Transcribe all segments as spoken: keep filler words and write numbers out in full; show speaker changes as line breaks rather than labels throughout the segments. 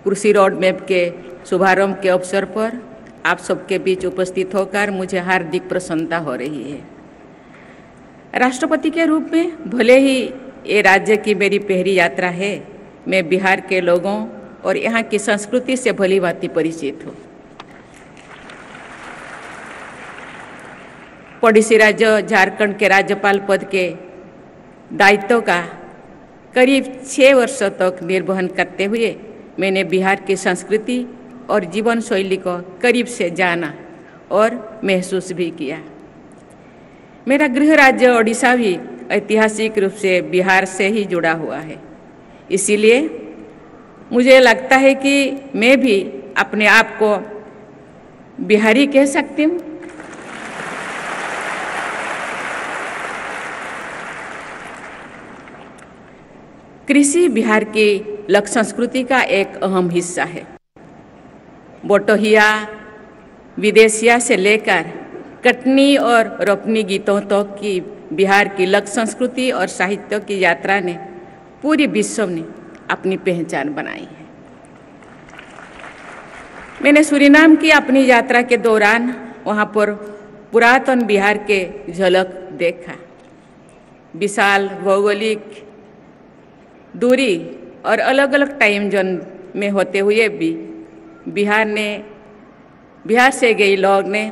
कृषि road map के शुभारंभ के अवसर पर आप सबके बीच उपस्थित होकर मुझे हार्दिक प्रसन्नता हो रही है। राष्ट्रपति के रूप में भले ही ये राज्य की मेरी पहली यात्रा है, मैं बिहार के लोगों और यहाँ की संस्कृति से भली भांति परिचित हूँ। पड़ोसी राज्य झारखंड के राज्यपाल पद के दायित्व का करीब छः वर्षों तक निर्वहन करते हुए मैंने बिहार की संस्कृति और जीवन शैली को करीब से जाना और महसूस भी किया। मेरा गृह राज्य ओडिशा भी ऐतिहासिक रूप से बिहार से ही जुड़ा हुआ है, इसीलिए मुझे लगता है कि मैं भी अपने आप को बिहारी कह सकती हूँ। कृषि बिहार की लोक संस्कृति का एक अहम हिस्सा है। बोटोहिया, विदेशिया से लेकर कटनी और रोपनी गीतों तक तो की बिहार की लोक संस्कृति और साहित्य की यात्रा ने पूरी विश्व में अपनी पहचान बनाई है। मैंने सूरीनाम की अपनी यात्रा के दौरान वहाँ पर पुरातन बिहार के झलक देखा। विशाल भौगोलिक दूरी और अलग अलग टाइम जोन में होते हुए भी बिहार ने बिहार से गए लोग ने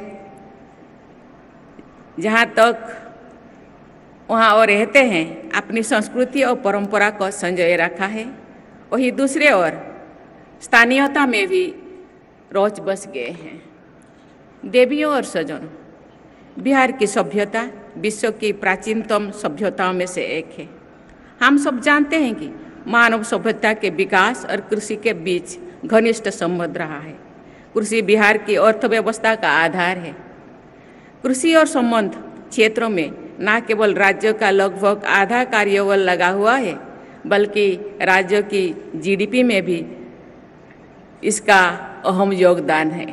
जहाँ तक वहाँ और रहते हैं अपनी संस्कृति और परंपरा को संजोए रखा है, वही दूसरे ओर स्थानीयता में भी रोच बस गए हैं। देवियों और सजनों, बिहार की सभ्यता विश्व की प्राचीनतम सभ्यताओं में से एक है। हम सब जानते हैं कि मानव सभ्यता के विकास और कृषि के बीच घनिष्ठ संबंध रहा है। कृषि बिहार की अर्थव्यवस्था का आधार है। कृषि और संबंध क्षेत्रों में न केवल राज्य का लगभग आधा कार्यबल लगा हुआ है, बल्कि राज्य की जीडीपी में भी इसका अहम योगदान है।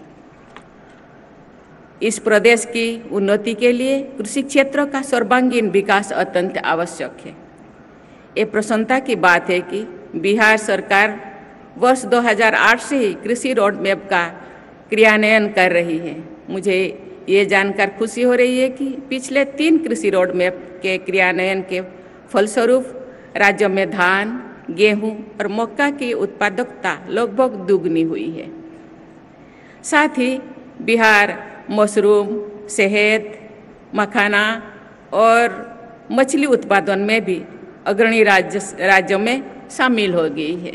इस प्रदेश की उन्नति के लिए कृषि क्षेत्र का सर्वांगीण विकास अत्यंत आवश्यक है। ये प्रसन्नता की बात है कि बिहार सरकार वर्ष दो हज़ार आठ से ही कृषि रोड मैप का क्रियान्वयन कर रही है। मुझे ये जानकर खुशी हो रही है कि पिछले तीन कृषि रोड मैप के क्रियान्वयन के फलस्वरूप राज्य में धान, गेहूं और मक्का की उत्पादकता लगभग दुगनी हुई है। साथ ही बिहार मशरूम, शहद, मखाना और मछली उत्पादन में भी अग्रणी राज्य राज्यों में शामिल हो गई है।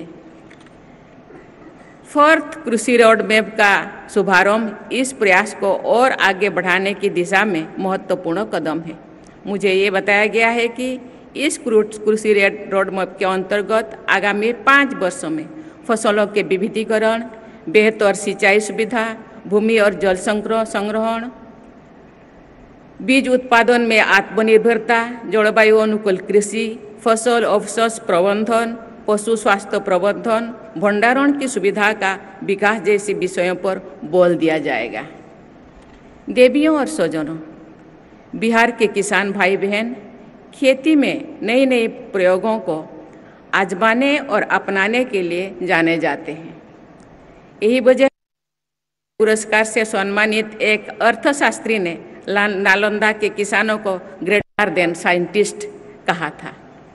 फोर्थ कृषि रोड मैप का शुभारंभ इस प्रयास को और आगे बढ़ाने की दिशा में महत्वपूर्ण कदम है। मुझे ये बताया गया है कि इस कृषि रोड मैप के अंतर्गत आगामी पाँच वर्षों में फसलों के विविधीकरण, बेहतर सिंचाई सुविधा, भूमि और जल संग्रहण, बीज उत्पादन में आत्मनिर्भरता, जलवायु अनुकूल कृषि, फसल अवशेष प्रबंधन, पशु स्वास्थ्य प्रबंधन, भंडारण की सुविधा का विकास जैसे विषयों पर बल दिया जाएगा। देवियों और स्वजनों, बिहार के किसान भाई बहन खेती में नए नए प्रयोगों को आजमाने और अपनाने के लिए जाने जाते हैं। यही वजह पुरस्कार से सम्मानित एक अर्थशास्त्री ने नालंदा के किसानों को ग्रेटर देन साइंटिस्ट कहा था।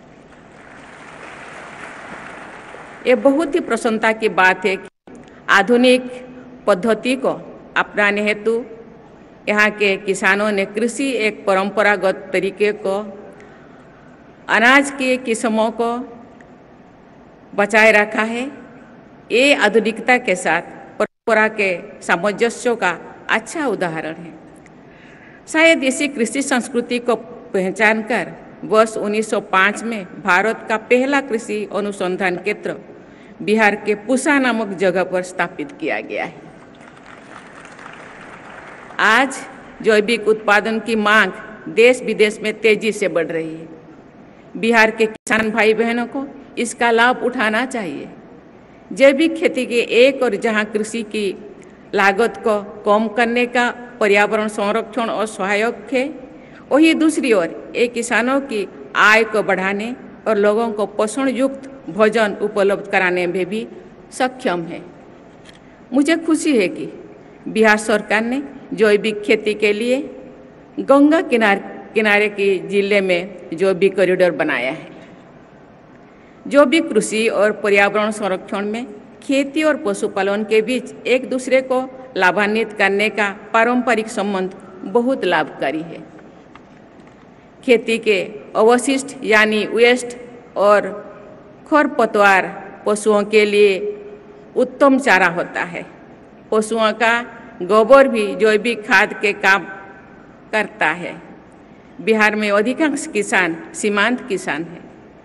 ये बहुत ही प्रसन्नता की बात है कि आधुनिक पद्धति को अपनाने हेतु यहाँ के किसानों ने कृषि एक परंपरागत तरीके को, अनाज की किस्मों को बचाए रखा है। ये आधुनिकता के साथ परंपरा के सामंजस्य का अच्छा उदाहरण है। शायद इसी कृषि संस्कृति को पहचान कर वर्ष उन्नीस सौ पाँच में भारत का पहला कृषि अनुसंधान केंद्र बिहार के पूसा नामक जगह पर स्थापित किया गया है। आज जैविक उत्पादन की मांग देश विदेश में तेजी से बढ़ रही है। बिहार के किसान भाई बहनों को इसका लाभ उठाना चाहिए। जैविक खेती के एक और जहां कृषि की लागत को कम करने का पर्यावरण संरक्षण और सहायक है, वहीं दूसरी ओर ये किसानों की आय को बढ़ाने और लोगों को पोषण युक्त भोजन उपलब्ध कराने में भी सक्षम है। मुझे खुशी है कि बिहार सरकार ने जैविक खेती के लिए गंगा किनारे किनारे के जिले में जैविक कॉरिडोर बनाया है। जैविक कृषि और पर्यावरण संरक्षण में खेती और पशुपालन के बीच एक दूसरे को लाभान्वित करने का पारंपरिक संबंध बहुत लाभकारी है। खेती के अवशिष्ट यानी वेस्ट और खरपतवार पशुओं के लिए उत्तम चारा होता है। पशुओं का गोबर भी जैविक खाद के काम करता है। बिहार में अधिकांश किसान सीमांत किसान हैं।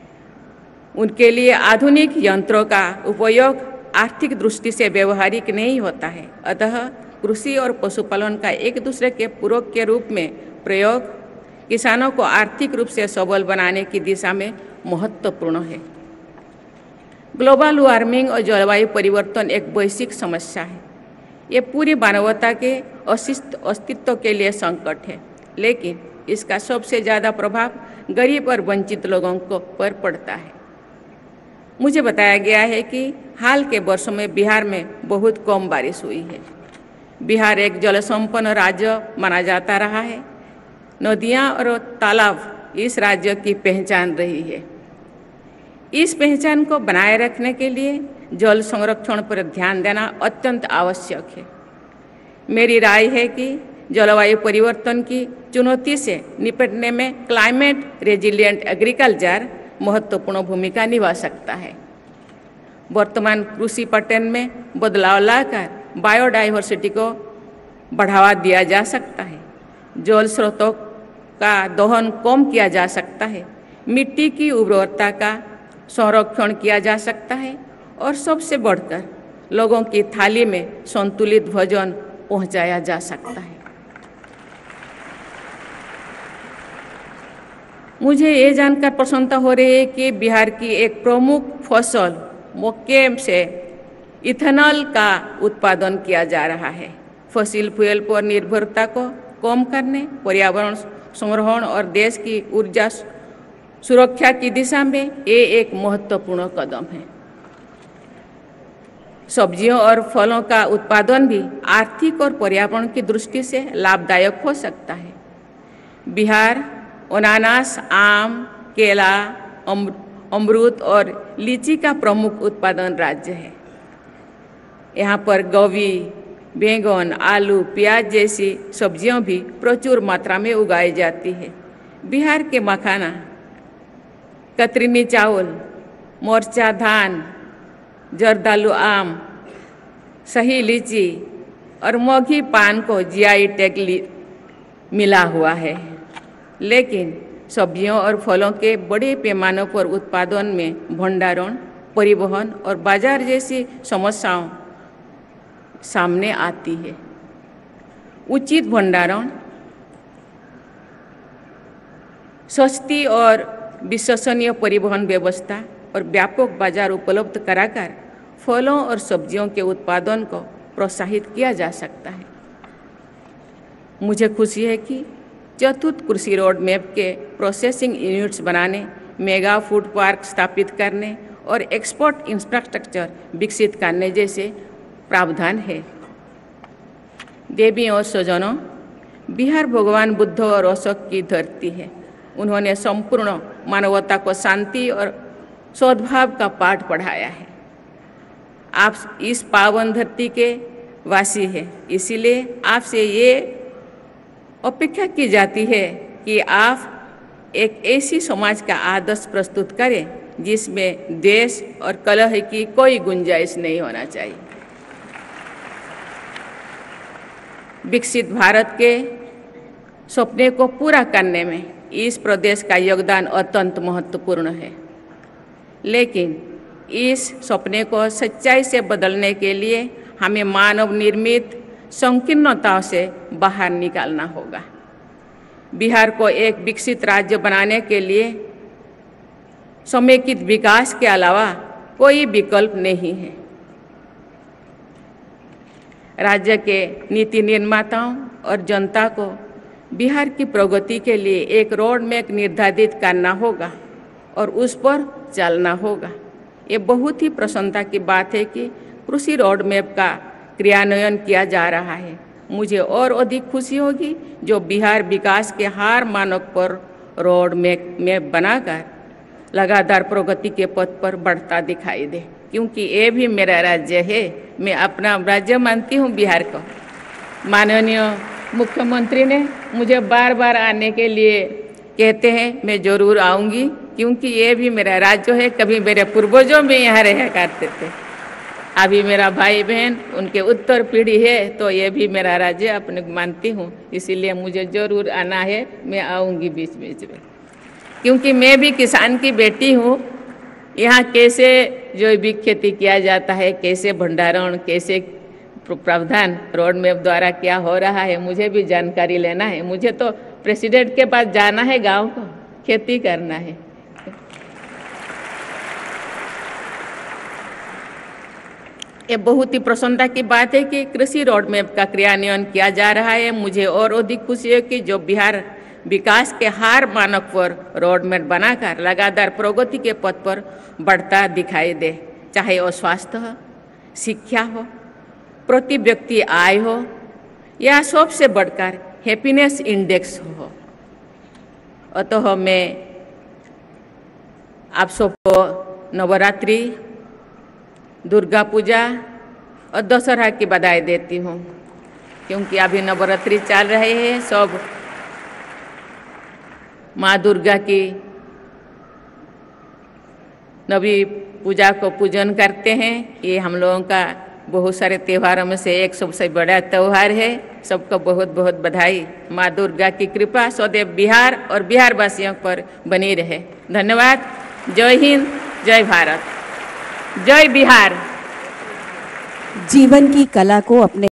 उनके लिए आधुनिक यंत्रों का उपयोग आर्थिक दृष्टि से व्यवहारिक नहीं होता है। अतः कृषि और पशुपालन का एक दूसरे के पूरक के रूप में प्रयोग किसानों को आर्थिक रूप से सबल बनाने की दिशा में महत्वपूर्ण है। ग्लोबल वार्मिंग और जलवायु परिवर्तन एक वैश्विक समस्या है। ये पूरी मानवता के अस्तित्व के लिए संकट है, लेकिन इसका सबसे ज़्यादा प्रभाव गरीब और वंचित लोगों को पर पड़ता है। मुझे बताया गया है कि हाल के वर्षों में बिहार में बहुत कम बारिश हुई है। बिहार एक जल संपन्न राज्य माना जाता रहा है। नदियाँ और तालाब इस राज्य की पहचान रही है। इस पहचान को बनाए रखने के लिए जल संरक्षण पर ध्यान देना अत्यंत आवश्यक है। मेरी राय है कि जलवायु परिवर्तन की चुनौती से निपटने में क्लाइमेट रेजिलिएंट एग्रीकल्चर महत्वपूर्ण भूमिका निभा सकता है। वर्तमान कृषि पैटर्न में बदलाव लाकर बायोडाइवर्सिटी को बढ़ावा दिया जा सकता है। जल स्रोतों का दोहन कम किया जा सकता है। मिट्टी की उर्वरता का संरक्षण किया जा सकता है और सबसे बढ़कर लोगों की थाली में संतुलित भोजन पहुंचाया जा सकता है। मुझे ये जानकर प्रसन्नता हो रही है कि बिहार की एक प्रमुख फसल मक्के से इथेनॉल का उत्पादन किया जा रहा है। फसिल फ्यूल पर निर्भरता को कम करने, पर्यावरण संरक्षण और देश की ऊर्जा सुरक्षा की दिशा में ये एक महत्वपूर्ण कदम है। सब्जियों और फलों का उत्पादन भी आर्थिक और पर्यावरण की दृष्टि से लाभदायक हो सकता है। बिहार अनानास, आम, केला, अमरूद और लीची का प्रमुख उत्पादन राज्य है। यहाँ पर गोभी, बैंगन, आलू, प्याज जैसी सब्जियां भी प्रचुर मात्रा में उगाई जाती है। बिहार के मखाना, कतरनी चावल, मोरचा धान, जर्दालू आम, सही लीची और मोघी पान को जीआई टैग मिला हुआ है। लेकिन सब्जियों और फलों के बड़े पैमानों पर उत्पादन में भंडारण, परिवहन और बाजार जैसी समस्याओं सामने आती है। उचित भंडारण, सस्ती और विश्वसनीय परिवहन व्यवस्था और व्यापक बाजार उपलब्ध कराकर फलों और सब्जियों के उत्पादन को प्रोत्साहित किया जा सकता है। मुझे खुशी है कि चतुर्थ कृषि रोड मैप के प्रोसेसिंग यूनिट्स बनाने, मेगा फूड पार्क स्थापित करने और एक्सपोर्ट इंफ्रास्ट्रक्चर विकसित करने जैसे प्रावधान है। देवी और स्वजनों, बिहार भगवान बुद्ध और अशोक की धरती है। उन्होंने संपूर्ण मानवता को शांति और सद्भाव का पाठ पढ़ाया है। आप इस पावन धरती के वासी हैं, इसीलिए आपसे ये अपेक्षा की जाती है कि आप एक ऐसी समाज का आदर्श प्रस्तुत करें जिसमें द्वेष और कलह की कोई गुंजाइश नहीं होना चाहिए। विकसित भारत के सपने को पूरा करने में इस प्रदेश का योगदान अत्यंत महत्वपूर्ण है, लेकिन इस सपने को सच्चाई से बदलने के लिए हमें मानव निर्मित संकीर्णताओं से बाहर निकालना होगा। बिहार को एक विकसित राज्य बनाने के लिए समेकित विकास के अलावा कोई विकल्प नहीं है। राज्य के नीति निर्माताओं और जनता को बिहार की प्रगति के लिए एक रोड मैप निर्धारित करना होगा और उस पर चलना होगा। ये बहुत ही प्रसन्नता की बात है कि कृषि रोड मैप का क्रियान्वयन किया जा रहा है। मुझे और अधिक खुशी होगी जो बिहार विकास के हर मानक पर रोड मैप मैप बनाकर लगातार प्रगति के पथ पर बढ़ता दिखाई दे, क्योंकि ये भी मेरा राज्य है। मैं अपना राज्य मानती हूँ बिहार को। माननीय मुख्यमंत्री ने मुझे बार बार आने के लिए कहते हैं, मैं ज़रूर आऊँगी, क्योंकि ये भी मेरा राज्य है। कभी मेरे पूर्वजों में यहाँ रहा करते थे, अभी मेरा भाई बहन उनके उत्तर पीढ़ी है, तो ये भी मेरा राज्य अपने मानती हूँ। इसीलिए मुझे ज़रूर आना है, मैं आऊँगी बीच बीच में, क्योंकि मैं भी किसान की बेटी हूँ। यहाँ कैसे जैविक खेती किया जाता है, कैसे भंडारण, कैसे प्रावधान रोड मैप द्वारा क्या हो रहा है, मुझे भी जानकारी लेना है। मुझे तो प्रेसिडेंट के पास जाना है, गांव को खेती करना है। ये बहुत ही प्रसन्नता की बात है कि कृषि रोड मैप का क्रियान्वयन किया जा रहा है। मुझे और अधिक खुशी है कि जो बिहार विकास के हर मानक पर रोड मैप बनाकर लगातार प्रगति के पथ पर बढ़ता दिखाई दे, चाहे वो स्वास्थ्य हो, शिक्षा हो, प्रति व्यक्ति आय हो, या सबसे बढ़कर हैप्पीनेस इंडेक्स हो। अतः मैं आप सबको नवरात्रि, दुर्गा पूजा और दशहरा की बधाई देती हूँ, क्योंकि अभी नवरात्रि चल रहे हैं। सब माँ दुर्गा की नवी पूजा को पूजन करते हैं। ये हम लोगों का बहुत सारे त्योहारों में से एक सबसे बड़ा त्यौहार है। सबको बहुत बहुत बधाई। माँ दुर्गा की कृपा सदैव बिहार और बिहार वासियों पर बनी रहे। धन्यवाद। जय हिंद, जय भारत, जय बिहार।
जीवन की कला को अपने